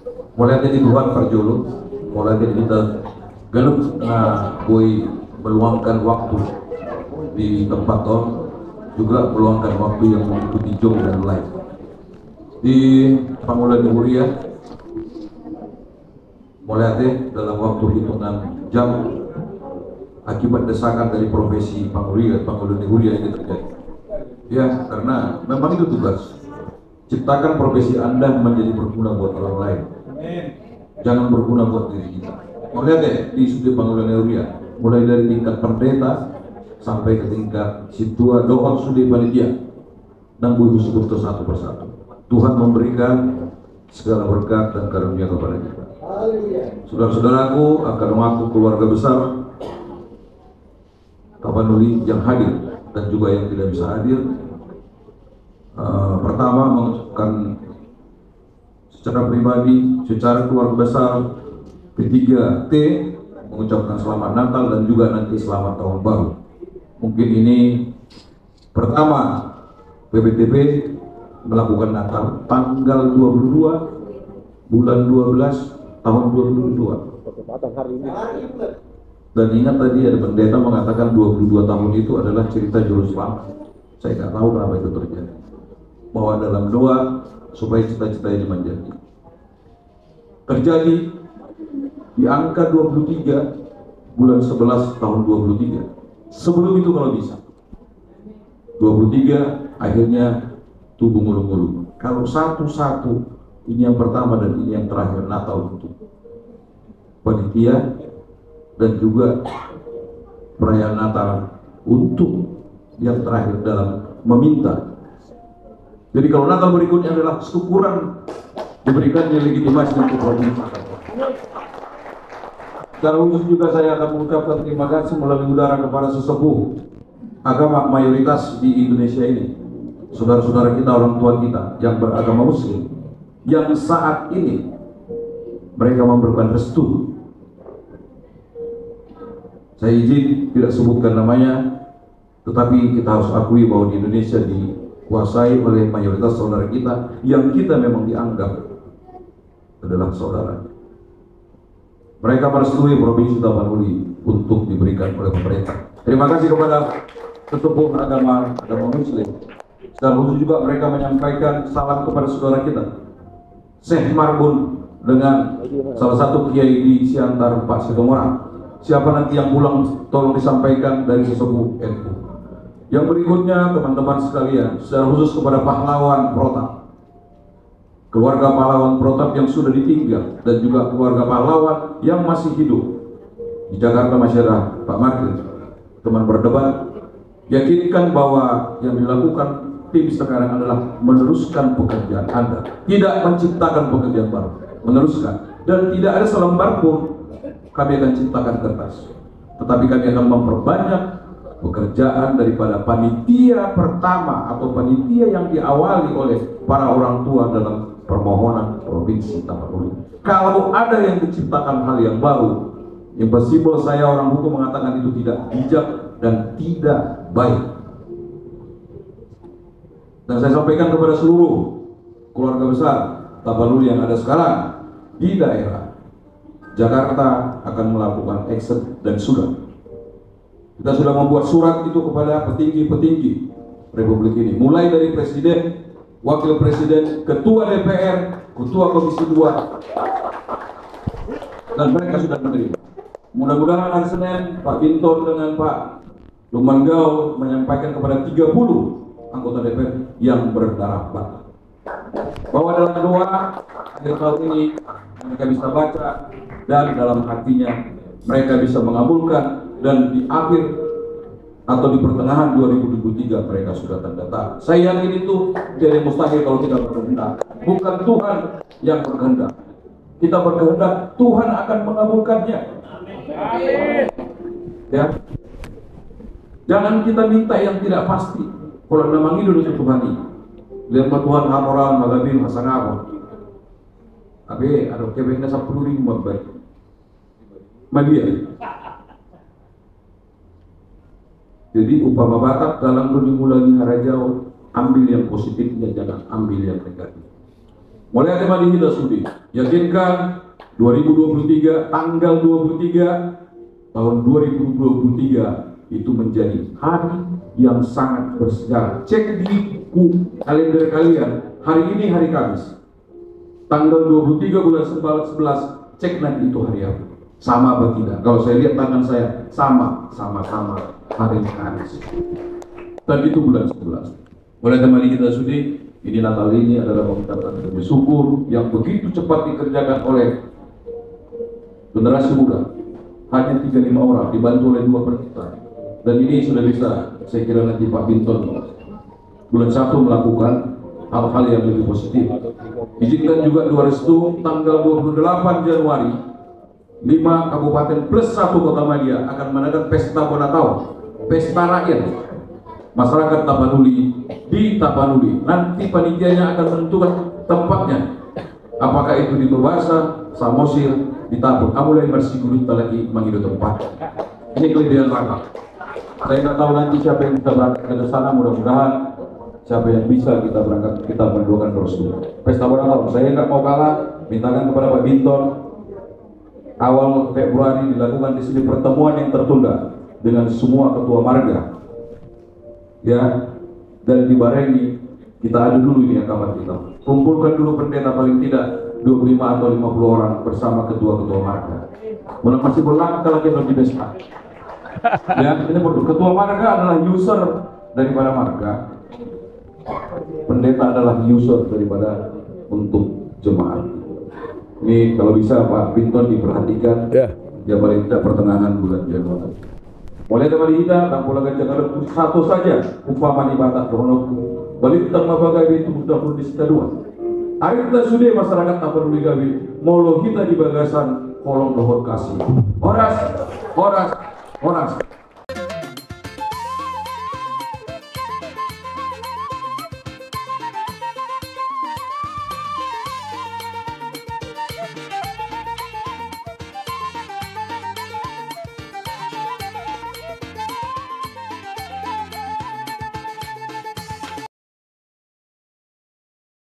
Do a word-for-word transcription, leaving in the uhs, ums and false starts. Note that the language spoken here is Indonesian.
mulai dari Tuhan Parjolo, mulai dari kita galup na boy meluangkan waktu di tempat tol, juga meluangkan waktu yang mengikuti Jong dan live di Pangulan Muria, mulai dalam waktu hitungan jam akibat desakan dari profesi Panguria, Pangulan Muria ini terjadi. Ya, karena memang itu tugas. Ciptakan profesi Anda menjadi berguna buat orang lain. Jangan berguna buat diri kita. Mulai deh di sudut Pangulan Muria, mulai dari tingkat pendeta sampai ke tingkat situa doa sudut panitia dan bu ibu sebut satu persatu. Tuhan memberikan segala berkat dan karunia kepada kita. Saudara-saudaraku, akan waktu keluarga besar Tapanuli yang hadir dan juga yang tidak bisa hadir, uh, pertama mengucapkan secara pribadi, secara keluarga besar, ketiga T mengucapkan selamat Natal dan juga nanti selamat tahun baru. Mungkin ini pertama P B T B melakukan Natal tanggal dua puluh dua bulan dua belas tahun dua ribu dua puluh dua. Dan ingat tadi ada pendeta mengatakan dua puluh dua tahun itu adalah cerita juru selamat. Saya nggak tahu kenapa itu terjadi. Bahwa dalam doa supaya cita-cita ini menjadi terjadi di angka dua puluh tiga bulan sebelas tahun dua puluh tiga. Sebelum itu kalau bisa dua puluh tiga akhirnya tubuh mulu-mulu. Kalau satu-satu, ini yang pertama dan ini yang terakhir Natal untuk panitia dan juga perayaan Natal untuk yang terakhir dalam meminta. Jadi kalau Natal berikutnya adalah syukuran diberikannya legitimasi untuk meminta. Secara khusus juga saya akan mengucapkan terima kasih melalui udara kepada sesepuh agama mayoritas di Indonesia ini, saudara-saudara kita, orang tua kita yang beragama Muslim, yang saat ini mereka memberikan restu. Saya izin tidak sebutkan namanya, tetapi kita harus akui bahwa di Indonesia dikuasai oleh mayoritas saudara kita yang kita memang dianggap adalah saudara. Mereka merestui Provinsi Tapanuli untuk diberikan oleh pemerintah. Terima kasih kepada sesepuh agama agama Muslim. Dan khusus juga mereka menyampaikan salam kepada saudara kita, Syekh Marbun, dengan salah satu kiai di Siantar, Pak Sitomora. Siapa nanti yang pulang tolong disampaikan dari sesepuh N U. Yang berikutnya teman-teman sekalian, secara khusus kepada pahlawan Protap, keluarga pahlawan Protap yang sudah ditinggal dan juga keluarga pahlawan yang masih hidup di Jakarta masih ada Pak Martin, teman berdebat. Yakinkan bahwa yang dilakukan tim sekarang adalah meneruskan pekerjaan Anda, tidak menciptakan pekerjaan baru, meneruskan. Dan tidak ada selembar pun kami akan ciptakan kertas, tetapi kami akan memperbanyak pekerjaan daripada panitia pertama atau panitia yang diawali oleh para orang tua dalam permohonan Provinsi Tapanuli. Kalau ada yang diciptakan hal yang baru, impossible, saya orang hukum mengatakan itu tidak bijak dan tidak baik. Dan saya sampaikan kepada seluruh keluarga besar Tapanuli yang ada sekarang di daerah Jakarta akan melakukan action dan sudah. Kita sudah membuat surat itu kepada petinggi-petinggi Republik ini, mulai dari Presiden, Wakil Presiden, Ketua D P R, Ketua Komisi dua, dan mereka sudah menerima. Mudah-mudahan hari Senin Pak Binton dengan Pak Lukman Gaul menyampaikan kepada tiga puluh anggota D P R yang berdarah batin bahwa dalam doa akhir tahun ini mereka bisa baca dan dalam hatinya mereka bisa mengabulkan, dan di akhir atau di pertengahan dua ribu dua puluh tiga mereka sudah tanda tangan. Saya yakin itu jadi mustahil kalau kita berkehendak. Bukan Tuhan yang berkehendak, kita berkehendak, Tuhan akan mengabulkannya. Ya, jangan kita minta yang tidak pasti. Kalau memang itu dosa Tuhan ini, lihat Tuhan hamoral magabin hasanah. Tapi ada kebaikan sepuluh ribu membaik. Madia. Jadi upama Batak dalam bermula lagi harajau, ambil yang positifnya, jangan ambil yang negatif. Mulai kembali kita sudi yakinkan dua ribu dua puluh tiga tanggal dua puluh tiga tahun dua ribu dua puluh tiga itu menjadi hari yang sangat bersejarah. Cek di buku kalender kalian, hari ini hari Kamis tanggal dua puluh tiga bulan sebelas, cek nanti itu hari apa, sama apa tidak. Kalau saya lihat tangan saya sama, sama-sama hari Kamis dan itu bulan sebelas. Mulai kembali kita sudi. Ini Natal ini adalah mengucapkan bersyukur yang begitu cepat dikerjakan oleh generasi muda. Hanya tiga puluh lima orang dibantu oleh dua perintah. Dan ini sudah bisa, saya kira nanti Pak Binton bulan satu melakukan hal-hal yang lebih positif. Izinkan juga dua restu tanggal dua puluh delapan Januari, lima kabupaten plus satu kota Madia akan mengadakan pesta Bonatau, pesta rakyat. Masyarakat Tapanuli di Tapanuli, nanti panitianya akan menentukan tempatnya, apakah itu di Berbasa, Samosir, di Tabun. Amulai Marsigulut lagi menghidup tempat. Ini kelebihan rangka. Saya nggak tahu nanti siapa yang bisa berangkat ke sana. Mudah-mudahan siapa yang bisa kita berangkat, kita mendoakan terus dulu. Pesta Bonatau, saya nggak mau kalah. Mintakan kepada Pak Binton, awal Februari dilakukan di sini pertemuan yang tertunda dengan semua ketua marga. Ya, dan dibarengi kita adu dulu ini akamat kita, kumpulkan dulu pendeta paling tidak dua puluh lima atau lima puluh orang bersama ketua-ketua marga. Mulai masih berlangkah lagi lebih besar. Ya, ini berdua. Ketua marga adalah user daripada marga, pendeta adalah user daripada untuk jemaat. Ini kalau bisa Pak Binton diperhatikan, ya, ya paling tidak pertengahan bulan Januari. Mulai dari kita, dan pulang ke Jakarta satu saja, umpama di batak dohono, balik tentang mabagai itu sudah pun di dua. Air kita sudah masyarakat tak perlu digawi, molo kita di bagasan kolong dohor kasih. Horas, horas, horas.